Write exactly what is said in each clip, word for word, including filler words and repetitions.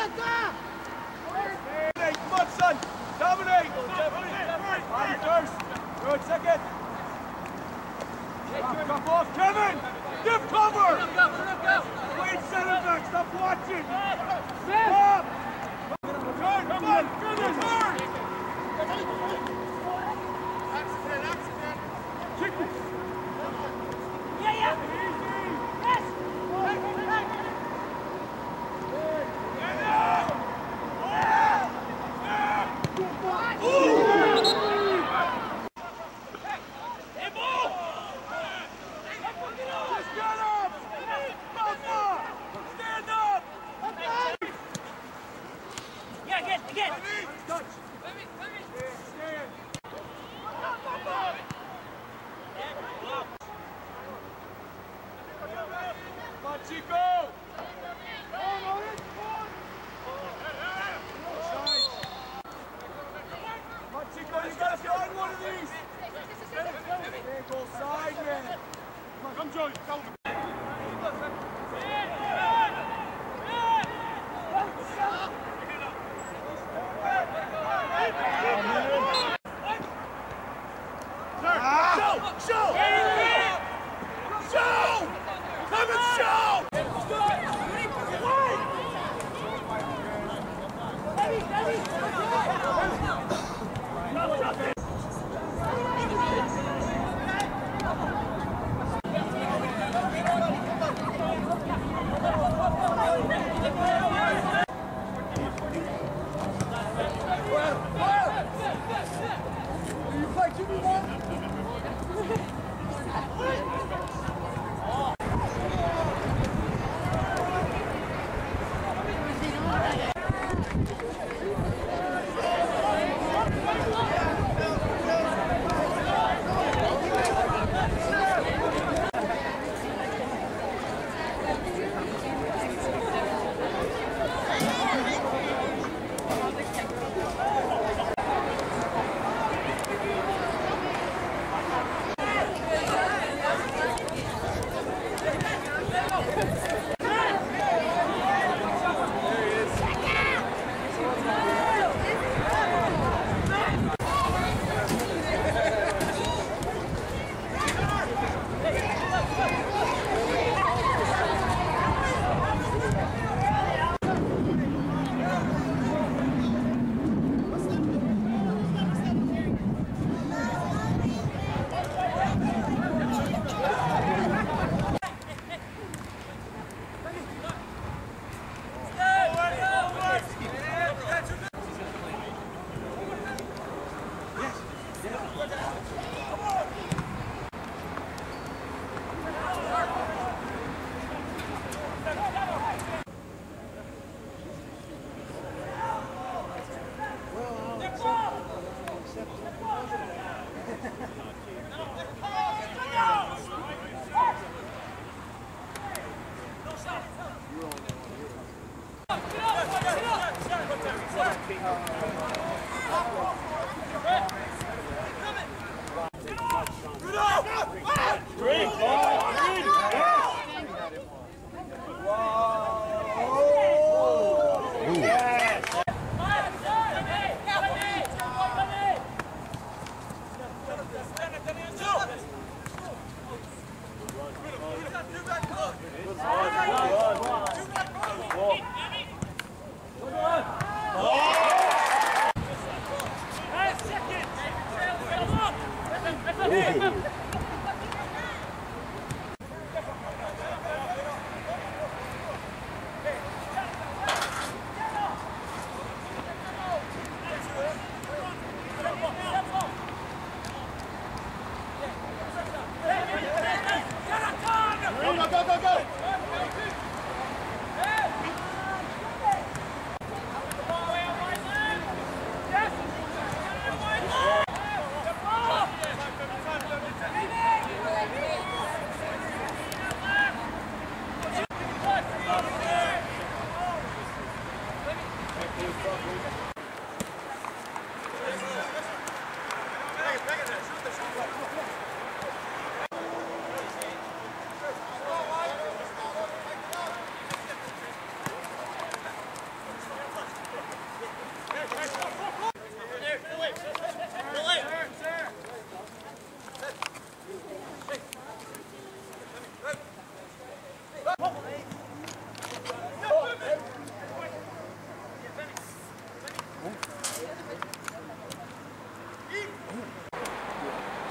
Come on, son! Dominate! On first! Good, second! Drop off, Kevin! Give cover! Wait, center back, stop watching! Stop! Good, come on, finish, hard! Accident, accident! Kick it! Yeah, yeah! Yes! Chico! Chico, you gotta find one of these! Okay, go side, man! Come, Joey, come! Show! Show! Show! Come and show!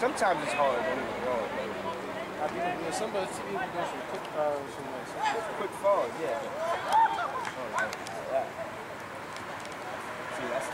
sometimes it's hard, don't get me wrong. I think you know, some of us people go some quick falls, some like some Quick falls, yeah. Oh, like that. See, that's.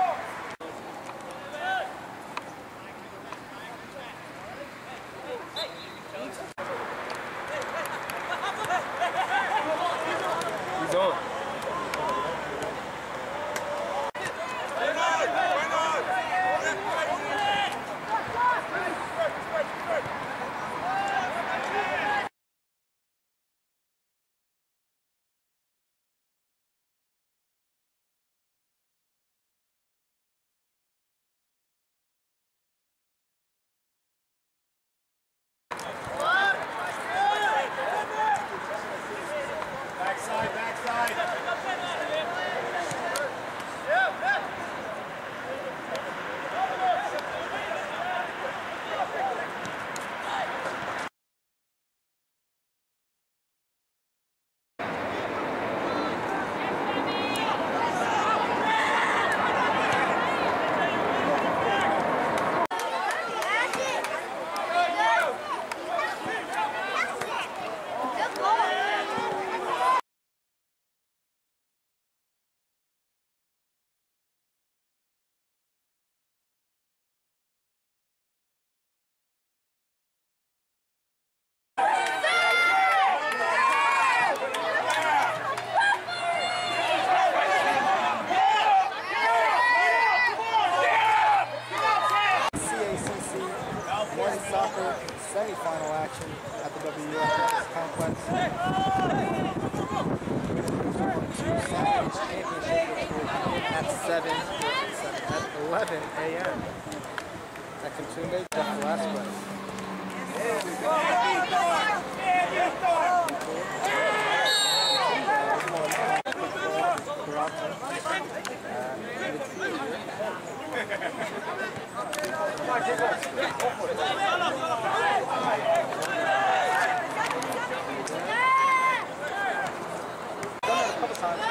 He's on. Backside, backside. Soccer semi-final action at the W F S Complex. Championship at seven, at eleven a m at Contunde, Jeff Velasquez.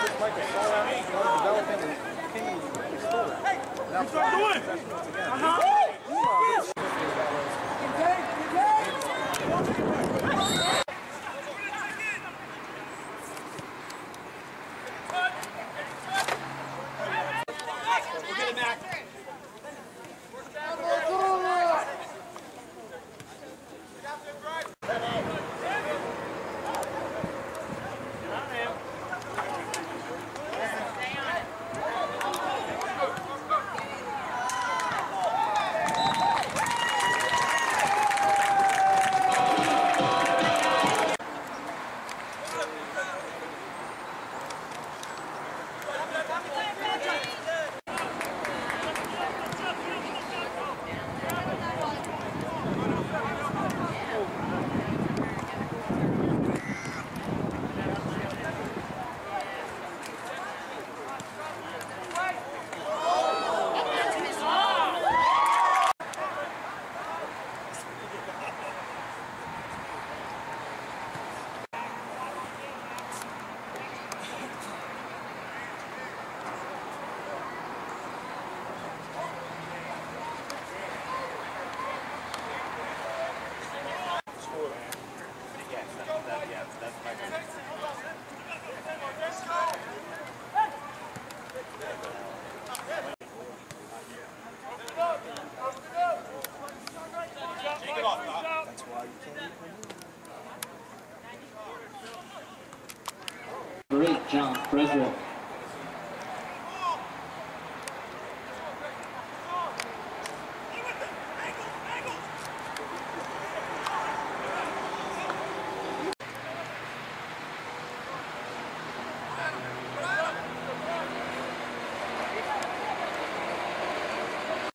Developing and continuing to restore. Now,